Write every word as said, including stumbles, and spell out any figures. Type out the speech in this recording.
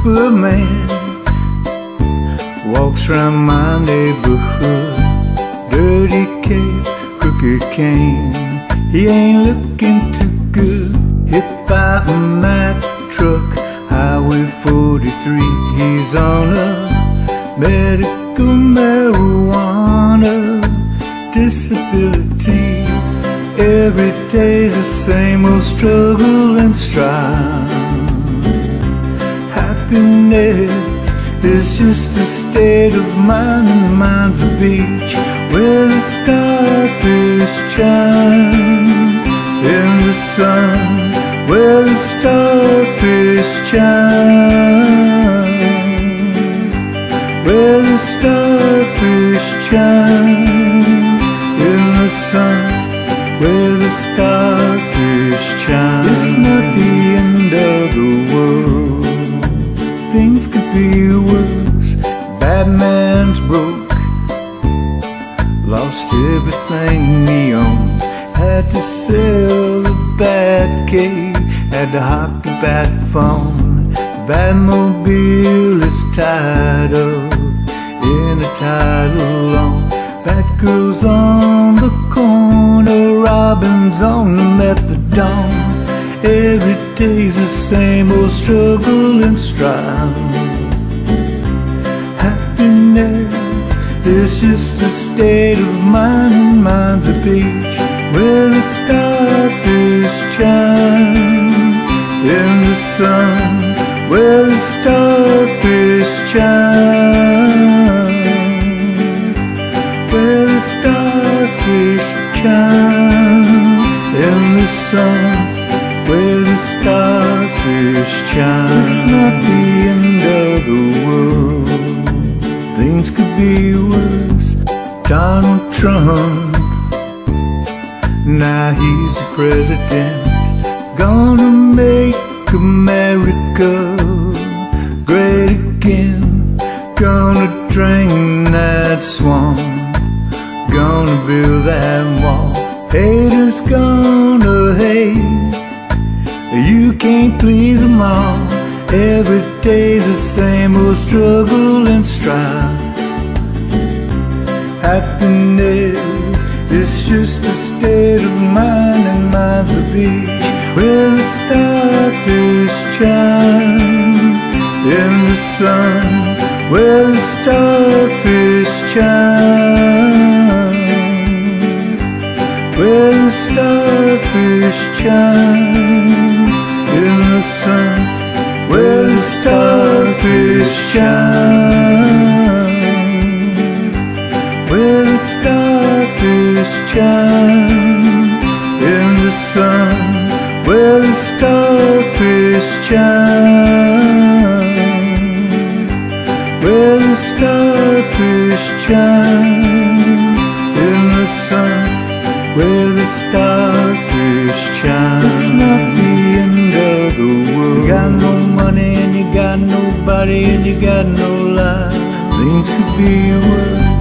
Superman walks round my neighborhood, dirty cape, crooked cane. He ain't looking too good. Hit by a Mack truck, Highway forty-three. He's on a medical marijuana disability. Every day's the same old struggle and strife. Happiness is just a state of mind, and mind's a beach where the starfish chime in the sun, where the starfish chime, where the starfish chime in the sun, where the starfish chime. It's not the end of the world. Things could be worse. Batman's broke, lost everything he owns. Had to sell the Batcave, had to hock the batphone. The Batmobile is tied up in a title loan. Batgirl's on the corner, Robin's on the methadone. Every day's the same old struggle and strife. Happiness is just a state of mind, and mind's a beach where the starfish chime in the sun, where the starfish chime, where the starfish chime in the sun, where the starfish chime. It's not the end of the world. Things could be worse. Donald Trump, now he's the president, gonna make America great again. Gonna drain that swamp, gonna build that wall. Haters gonna hate, you can't please them all. Every day's the same old struggle and strife. Happiness is just a state of mind, and mind's a beach where the starfish chime in the sun, where the starfish chime, where the starfish chime in the sun, where the starfish chime, where the starfish chime in the sun, where the starfish chime, where the starfish chime in the sun, where the starfish chime. It's not the end of the world. You got no money and you got nobody and you got no life. Things could be worse.